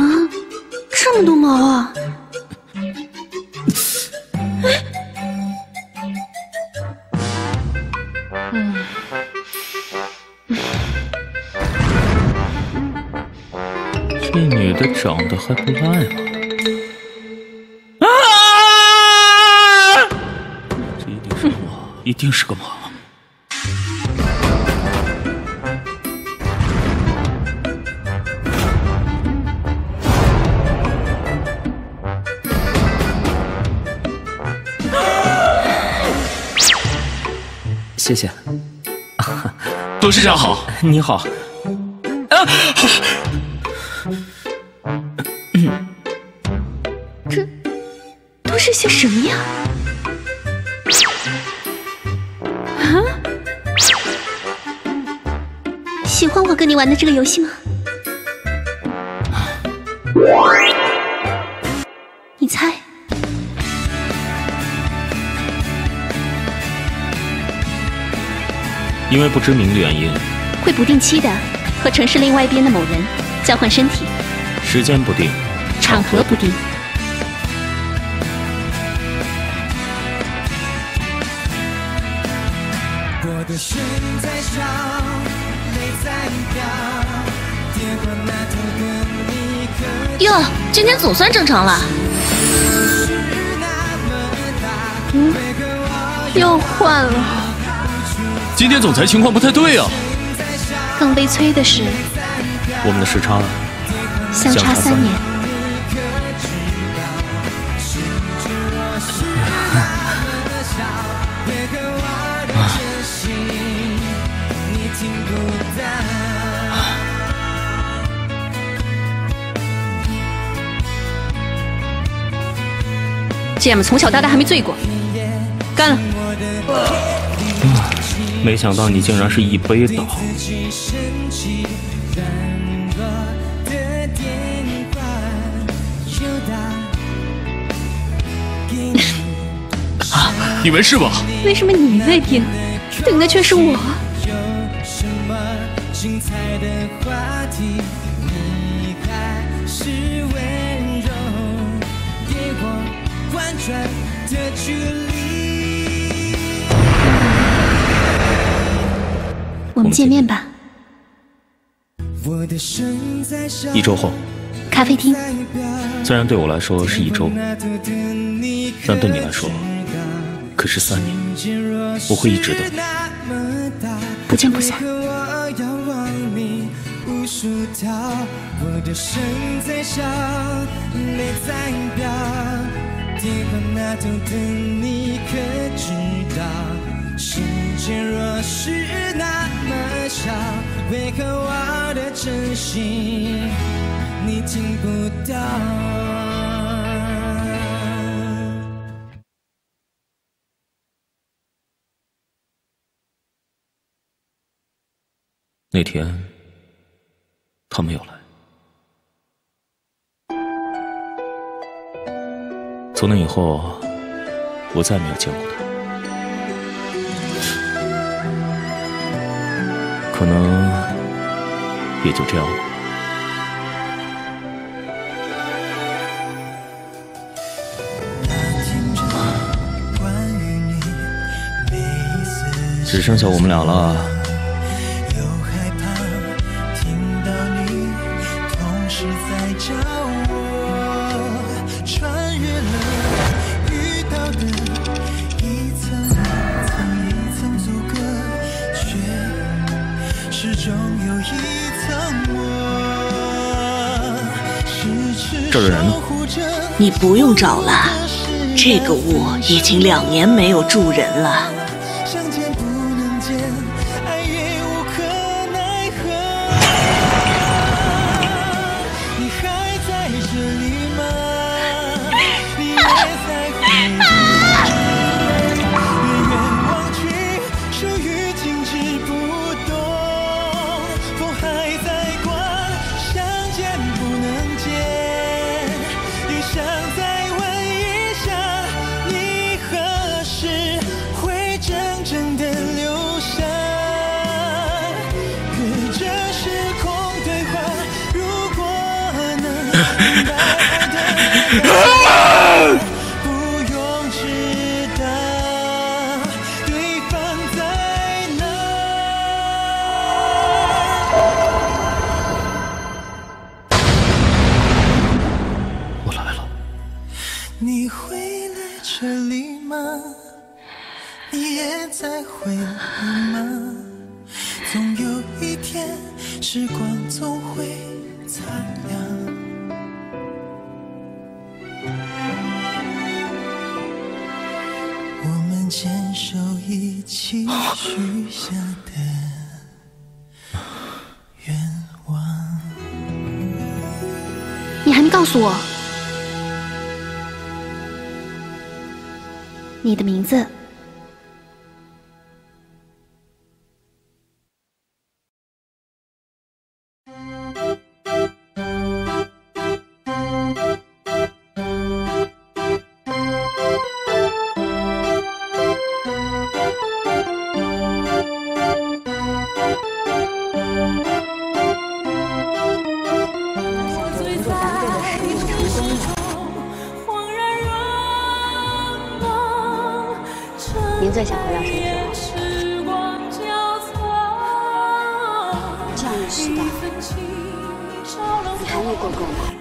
这么多毛啊！ 这女的长得还不赖嘛！啊！这一定是个梦，一定是个梦。谢谢。 董事长好， 你好。 这都是些什么呀？啊？喜欢我跟你玩的这个游戏吗？你猜？ 因为不知名的原因， 会不定期的和城市另外一边的某人交换身体， 时间不定， 场合不定。 我的心在烧，泪在飙，电话那头的你可哟，今天总算正常了。又换了。 今天总裁情况不太对啊。 更悲催的是， 我们的时差相差3年。姐们从小到大还没醉过，干了！ 没想到你竟然是一杯倒。 你没事吧？ 为什么你被顶，顶的却是我？我们见面吧。 1周后， 咖啡厅。 虽然对我来说是1周，但对你来说可是3年。我会一直等， 不见不散。我的声在笑，泪在飙，电话那头的你可知道，世界若是那么小，为何我的真心你听不到？ 那天他没有来。从那以后，我再没有见过他。可能也就这样了。只剩下我们俩了。这儿的人呢？ 你不用找了，这个屋已经2年没有住人了。 不用知道对方在哪。 我来了。 你会来这里吗？你也在回忆吗？总有一天，时光总会擦亮我们牵手一起许下的愿望。 你还没告诉我你的名字。 您最想回到什么时候？这样的时代，你还没够够吗？